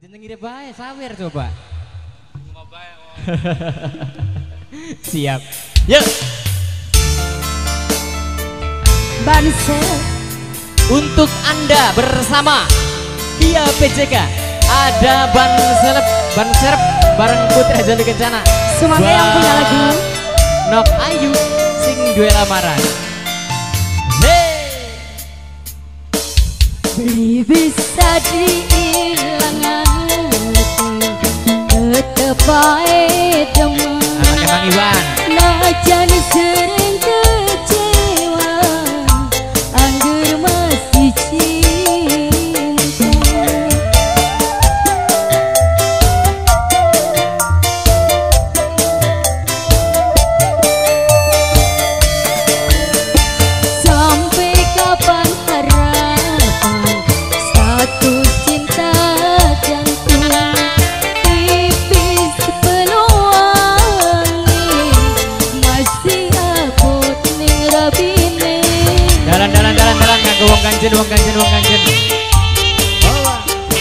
Jenengnya bae sawer coba. Siap. Yuk. Bansel Untuk Anda bersama Dia PJK ada ban serep bareng Putri Jali Kencana. semuanya yang punya lagu Nok Ayu sing duwe lamaran. beli bisa diilangan tetep bae demen Anaknya Mang Iwan. najan sering kecewa anggur masih cinta sampai kapan harapan satu cinta jantung tipis peluangnya masih abot ning rabine Dalan nganggo wong kanjen. Bawa.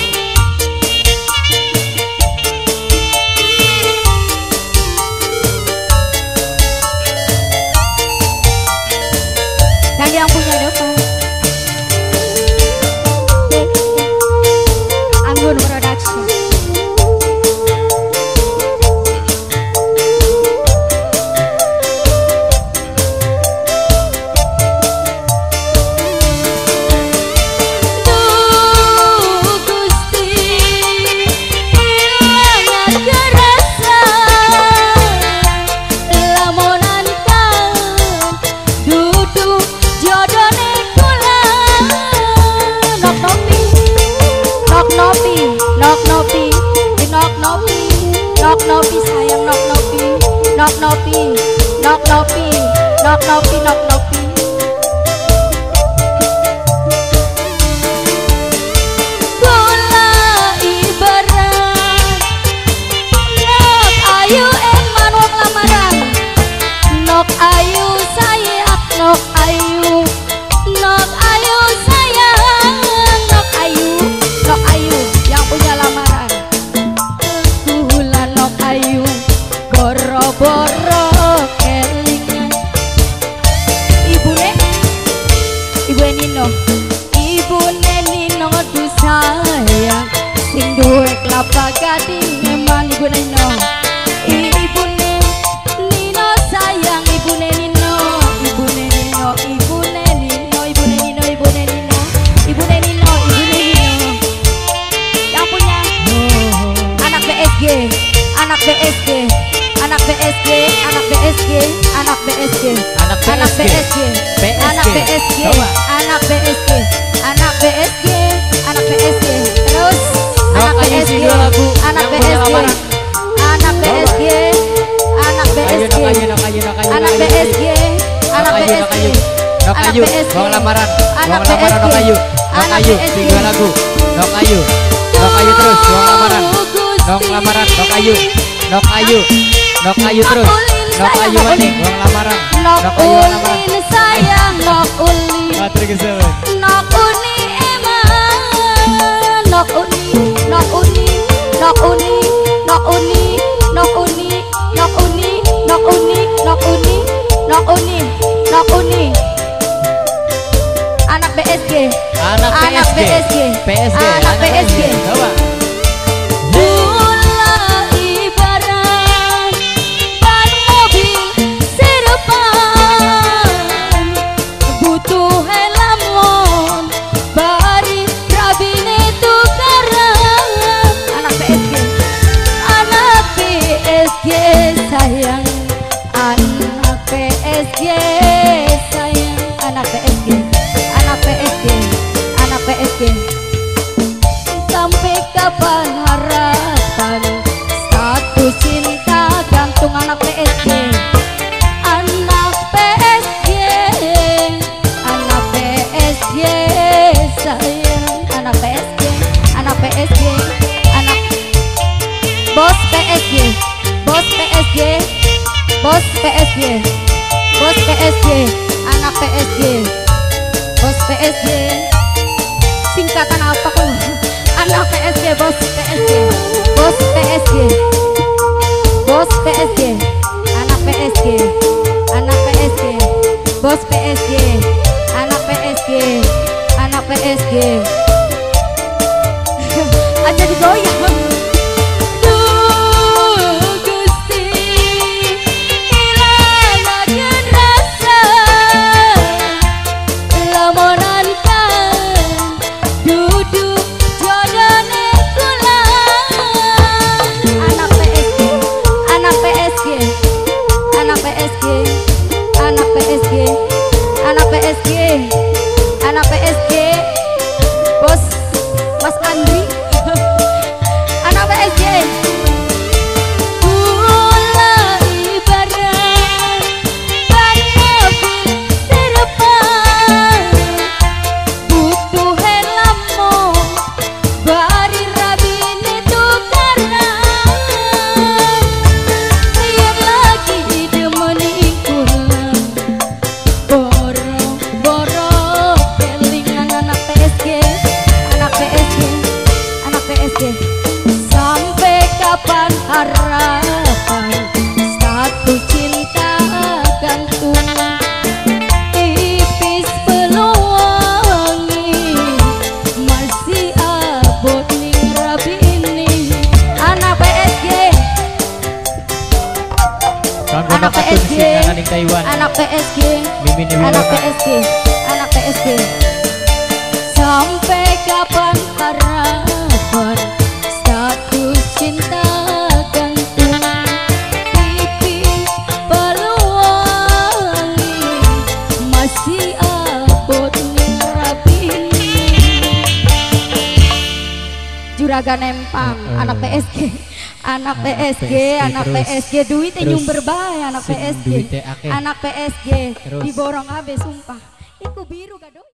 dan yang punya depan Anggun Production. Duh Gusti ilangan kerasa lamunan kan duduk jodone kula nok nopi nok nopi nok nopi nok nopi nok nopi sayang nok nopi nok nopi nok nopi nok nopi nok nopi kula ibarat nok ayu eman wong lamaran nok ayu sayang nok ayu sayang nok ayu yang punya lamaran kula nok ayu boro-boro kelingan ibu Nino du sayang sing duwe kelapa gading emang ibu Nino sayang ibu Nino yang punya anak BSG anak BSG anak BSG anak BSG anak BSG anak BSG anak BSG anak BSG anak BSG anak BSG terus anak BSG anak BSG anak BSG anak BSG anak BSG anak BSG Nok Ayu, wong lamaran Nok Ayu, tiga lagu Nok Ayu terus wong lamaran Nok Ayu terus Nok Ayu maning wong lamaran Nok Ulin sayang Nok Uli Matur kesel Nok Uni eman Nok Uni Nok Uni Nok Uni Nok Uni Nok Uni Nok Uni Nok Uni Nok Uni Nok Uni Nok Uni anak BSG anak PSG anak BSG coba Kula ibarat ban mobil serpan butuh lamun bari rabine tukaran anak PSG sayang anak PSG sayang anak PSG sampai kapan harapan satu cinta gantung anak PSG sayang anak PSG anak bos PSG anak PSG singkatan apa kok anak PSG bos PSG, bos PSG, bos PSG, anak PSG, anak PSG, bos PSG, anak PSG, anak PSG. Aja digoyang. Anak PSG, bos Mas Andri, anak PSG. Mulai bareng banyak serpan, butuh helamo bari rabine tukaran, yang lagi demeni kurang boro-boro. Sampai kapan harapan satu cinta gantung, tipis peluangi masih abot ning rabi ini. Anak PSG, anak PSG, anak PSG, anak PSG, anak PSG. Sampai kapan harapan status cinta gantung, tipis peluangi masih abot ning rabi. Juragan Empang, anak PSG, anak PSG, anak PSG. Duitnya nyumber bae anak PSG, anak PSG. Diborong abe sumpah. Iku biru gado.